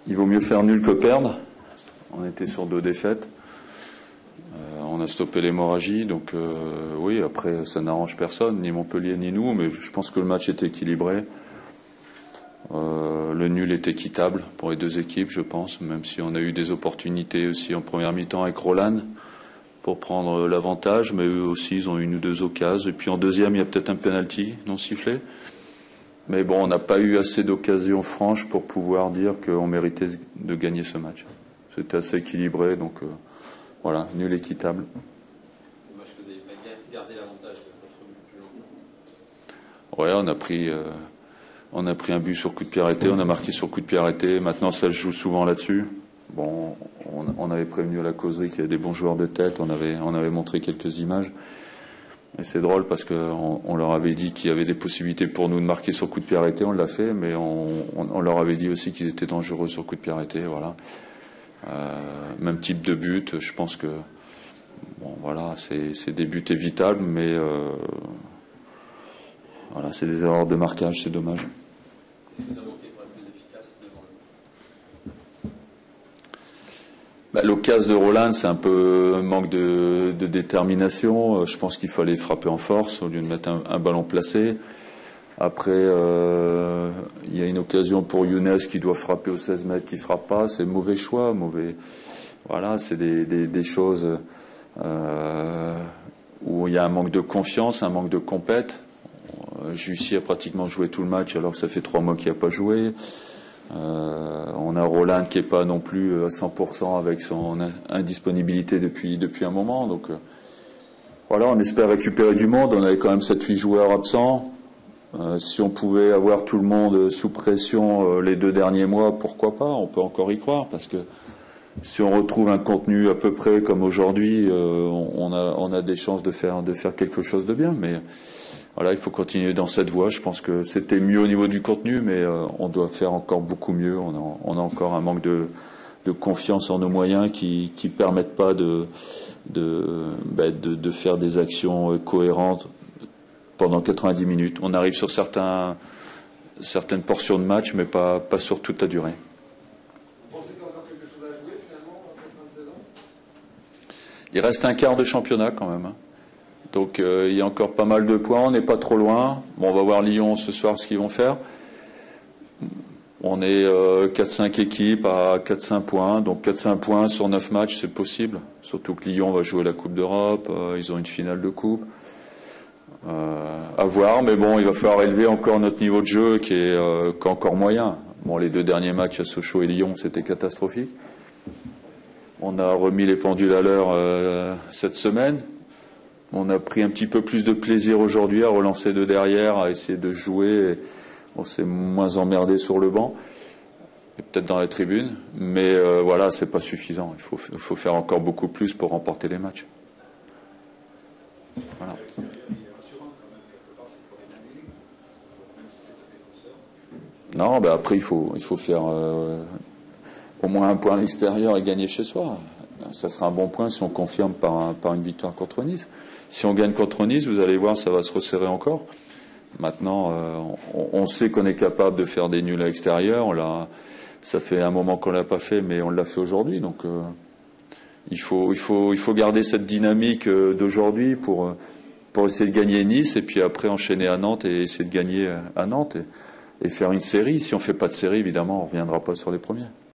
Il vaut mieux faire nul que perdre. On était sur 2 défaites. On a stoppé l'hémorragie, donc oui, après ça n'arrange personne, ni Montpellier ni nous, mais je pense que le match était équilibré. Le nul est équitable pour les 2 équipes, je pense, même si on a eu des opportunités aussi en première mi-temps avec Roland pour prendre l'avantage, mais eux aussi ils ont eu 1 ou 2 occasions. Et puis en deuxième, il y a peut-être un penalty non sifflé. Mais bon, on n'a pas eu assez d'occasions franches pour pouvoir dire qu'on méritait de gagner ce match. C'était assez équilibré, donc voilà, nul équitable. Dommage que vous n'ayez pas gardé l'avantage plus longtemps. Ouais, on a pris un but sur coup de pied arrêté, on a marqué sur coup de pied arrêté. Maintenant, ça se joue souvent là-dessus. Bon, on avait prévenu à la causerie qu'il y avait des bons joueurs de tête, on avait montré quelques images. Et c'est drôle parce qu'on leur avait dit qu'il y avait des possibilités pour nous de marquer sur coup de pied arrêté, on l'a fait, mais on leur avait dit aussi qu'ils étaient dangereux sur coup de pied arrêté, voilà. Même type de but, je pense que bon, voilà, c'est des buts évitables, mais voilà, c'est des erreurs de marquage, c'est dommage. Qu'est-ce qui vous a manqué pour être plus efficace devant le... L'occasion de Roland, c'est un peu un manque de détermination. Je pense qu'il fallait frapper en force au lieu de mettre un ballon placé. Après, il y a une occasion pour Younes qui doit frapper aux 16 mètres, qui ne frappe pas. C'est mauvais choix, mauvais. Voilà, c'est des choses où il y a un manque de confiance, un manque de compète. Jussier a pratiquement joué tout le match alors que ça fait 3 mois qu'il n'a pas joué. On a Roland qui n'est pas non plus à 100% avec son indisponibilité depuis un moment. Donc voilà, on espère récupérer du monde. On avait quand même 7-8 joueurs absents. Si on pouvait avoir tout le monde sous pression les 2 derniers mois, pourquoi pas? On peut encore y croire parce que si on retrouve un contenu à peu près comme aujourd'hui, on a des chances de faire quelque chose de bien. Mais voilà, il faut continuer dans cette voie. Je pense que c'était mieux au niveau du contenu, mais on doit faire encore beaucoup mieux. On a encore un manque de confiance en nos moyens qui permettent pas de faire des actions cohérentes pendant 90 minutes. On arrive sur certaines portions de match, mais pas sur toute la durée. Vous pensez qu'il y a encore quelque chose à jouer finalement dans cette fin de saison? Il reste un quart de championnat quand même. Donc il y a encore pas mal de points, on n'est pas trop loin. Bon, on va voir Lyon ce soir ce qu'ils vont faire. On est 4-5 équipes à 4-5 points. Donc 4-5 points sur 9 matchs, c'est possible. Surtout que Lyon va jouer la Coupe d'Europe, ils ont une finale de Coupe. À voir, mais bon, il va falloir élever encore notre niveau de jeu qui est encore moyen. Bon, les 2 derniers matchs à Sochaux et Lyon, c'était catastrophique. On a remis les pendules à l'heure cette semaine. On a pris un petit peu plus de plaisir aujourd'hui à relancer de derrière, à essayer de jouer. On s'est moins emmerdé sur le banc, et peut-être dans la tribune. Mais voilà, c'est pas suffisant. Il faut faire encore beaucoup plus pour remporter les matchs. Voilà. Non, après il faut faire au moins un point à l'extérieur et gagner chez soi. Ça sera un bon point si on confirme par une victoire contre Nice. Si on gagne contre Nice, vous allez voir, ça va se resserrer encore. Maintenant, on sait qu'on est capable de faire des nuls à l'extérieur. Ça fait un moment qu'on l'a pas fait, mais on l'a fait aujourd'hui. Donc, il faut garder cette dynamique d'aujourd'hui pour essayer de gagner Nice et puis après enchaîner à Nantes et essayer de gagner à Nantes et faire une série. Si on fait pas de série, évidemment, on reviendra pas sur les premiers.